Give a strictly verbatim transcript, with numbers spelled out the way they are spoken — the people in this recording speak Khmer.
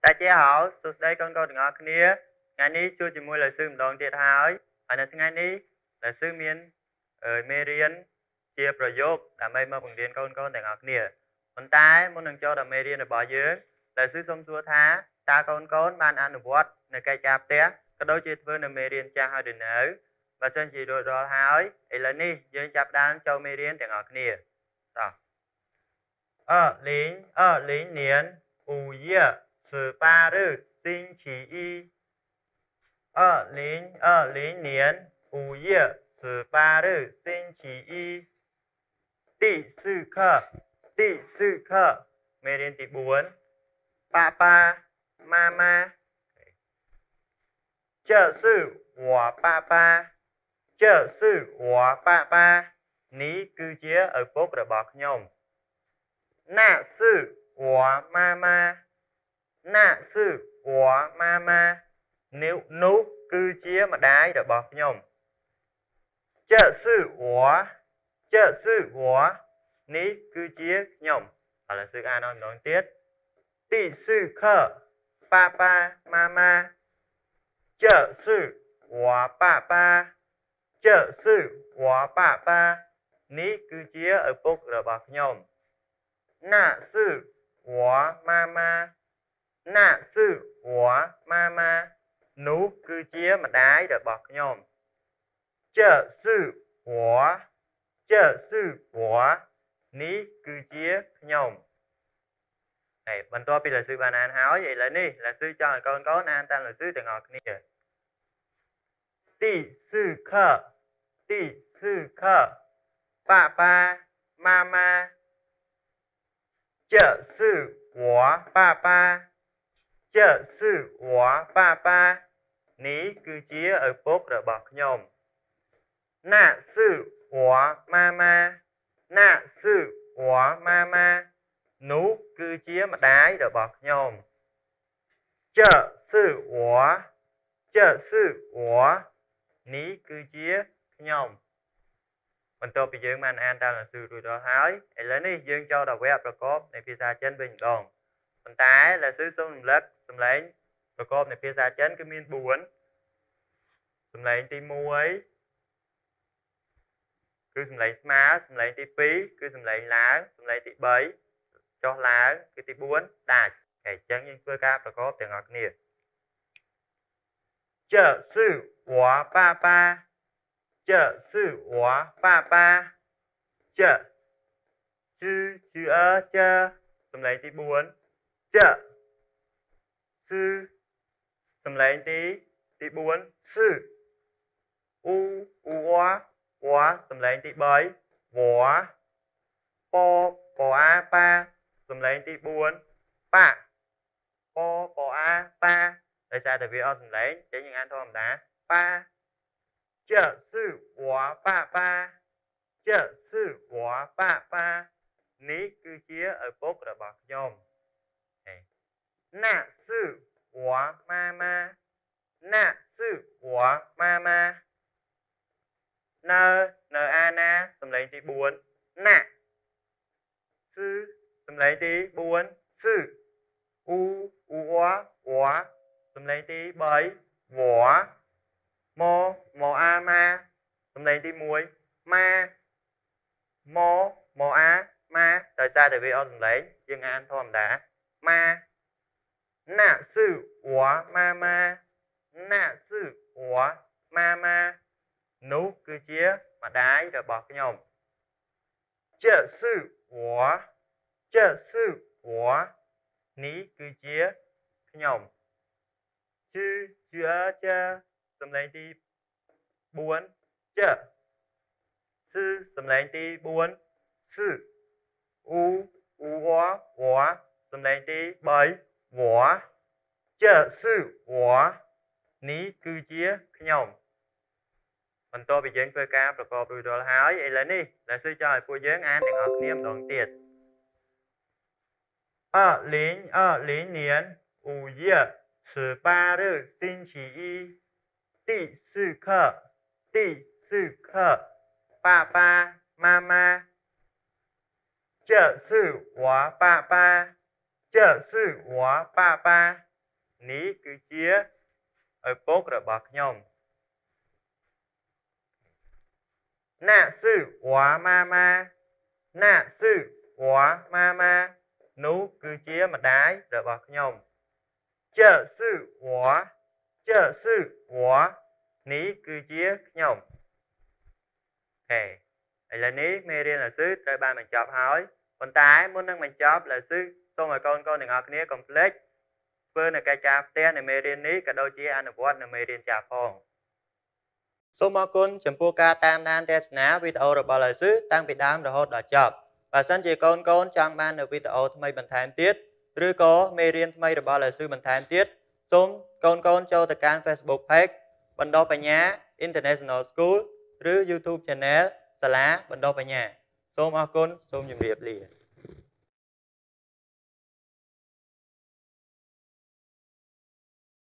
đại gia hảo, sụt đây con con ngọc kia. Ngày ní chui chỉ mùi là sư đồng tiệt hỏi. Ở nơi ngày ní là sư miên ở mê riêng chiaប្រយោគដើម្បីមកបង្រៀនកូនកូនទាំងអស់គ្នាប៉ុន្តែមុននឹងចូលដល់មេរៀនរបស់យើងដែលsưសូមសួរថាតើកូនកូនបានអនុវត្តនៅកិច្ចការផ្ទះក៏ដូចជាធ្វើនៅមេរៀនចាស់ហើយឬនៅបើសិនជារួចរាល់ហើយឥឡូវនេះយើងចាប់ផ្ដើមចូលមេរៀនទាំងអស់គ្នាតោះ二零二零年五月十八日星期一二零二零年五月十八日星期一第四课第四課មេរៀនទីbốn爸爸媽媽這是我爸爸這是我爸爸នេះគឺជាឪពុករបស់ខ្ញុំ那是我媽媽那是我媽媽នេះនោះគឺជាម្ដាយរបស់ខ្ញុំ这是我这是我នេះគឺជាខ្ញុំឥឡូវsưអានម្ដងទៀត第四課爸爸媽媽這是我爸爸這是我爸爸នេះគឺជាឪពុករបស់ខ្ញុំ那是我媽媽那是我媽媽នោះគឺជាម្ដាយរបស់ខ្ញុំ这是我这是我នេះគឺជាខ្ញុំហើយបន្ទាប់ពីលោកsưបានអានហើយឥឡូវនេះលោកsưចង់ឲ្យកូនកូនអានតាមលោកsưទាំងអស់គ្នា第四課第四課爸爸媽媽這是我爸爸這是我爸爸នេះគឺជាឪពុករបស់ខ្ញុំ那是我媽媽那是我媽媽នោះគឺជាម្ដាយរបស់ខ្ញុំ這是我這是我នេះគឺជាខ្ញុំបន្ទាប់ពីយើងបានអានតាមលោកsưរួចរាល់ហើយឥឡូវនេះយើងចូលដល់វគ្គប្រកបនៃភាសាចិនវិញម្ដងប៉ុន្តែលោកsưសូមរំលឹកសំឡេងប្រកបនៃភាសាចិនគឺមានbốnសំឡេងទីmộtគឺសំឡេងស្មើសំឡេងទីពីរគឺសំឡេងឡើងសំឡេងទីបីចុះឡើងគឺទីbốnដាច់ហើយអញ្ចឹងយើងធ្វើការប្រកបទាំងអស់គ្នា这是我爸爸这是我爸爸这是chữ ơ chơសំឡេងទីbốn这是សំឡេងទីទីbốn是u u oa oaសំឡេងទីបីវ៉ពពអាប៉ាសំឡេងទីbốnប៉ាពពអាប៉ាដោយសារតែវាអត់សំឡេងអញ្ចឹងយើងអានធម្មតាប៉ា这是我爸爸这是我爸爸នេះគឺជាឪពុករបស់ខ្ញុំ那是我妈妈那是我妈妈នៅនៅអាណាសំឡេងទីbốnណាគឺសំឡេងទីbốnគឺអ៊ូអ៊ូវ៉ាវ៉ាសំឡេងទីបីវ៉ាម៉ម៉អាម៉ាសំឡេងទីមួយម៉ាម៉ម៉អាម៉ាដោយសារតែវាអត់សំឡេងយើងអានធម្មតាម៉ាណា是我妈妈那是我妈妈នោះគឺជាម្ដាយរបស់ខ្ញុំ这是我这是我នេះគឺជាខ្ញុំជឺជឺអជើសំឡេងទីbốnជឺគឺសំឡេងទីbốnគឺអ៊ូអ៊ូវ៉ាវ៉ាសំឡេងទីបីវ៉ា这是我នេះគឺជាខ្ញុំបន្ទាប់ពីយើងធ្វើការប្រកបរួចរាល់ហើយឥឡូវនេះលោកsưចង់ឲ្យពួកយើងអានទាំងអស់គ្នាម្ដងទៀត二零二零年五月十八日星期一第四課第四課爸爸媽媽這是我爸爸這是我爸爸 níគឺជាឪពុករបស់ខ្ញុំណាស៊ឺវ៉ាម៉ាម៉ាណាស៊ឺវ៉ាម៉ាម៉ានោះគឺជាម្ដាយរបស់ខ្ញុំជើស៊ឺវ៉ាជើស៊ឺវ៉ានេះគឺជាខ្ញុំអូខេឥឡូវនេះមេរៀនលាស៊ឺត្រូវបានបញ្ចប់ហើយប៉ុន្តែមុននឹងបញ្ចប់លាស៊ឺសូមឲ្យកូនកូនទាំងអស់គ្នាកុំភ្លេចធ្វើនៅកិច្ចការផ្ទះនៃមេរៀននេះក៏ដូចជាអនុវត្តនៅមេរៀនចាស់ផងសូមអរគុណចំពោះការតាមដានទស្សនាវីដេអូរបស់លាស៊ឺតាំងពីដើមរហូតដល់ចប់បើសិនជាកូនកូនចង់បាននៅវីដេអូថ្មីបន្ថែមទៀតឬក៏មេរៀនថ្មីរបស់លាស៊ឺបន្ថែមទៀតសូមកូនកូនចូលទៅកាន់ Facebook Page បណ្ដុះបញ្ញា International School ឬ YouTube Channel សាលាបណ្ដុះបញ្ញាសូមអរគុណសូមជម្រាបលា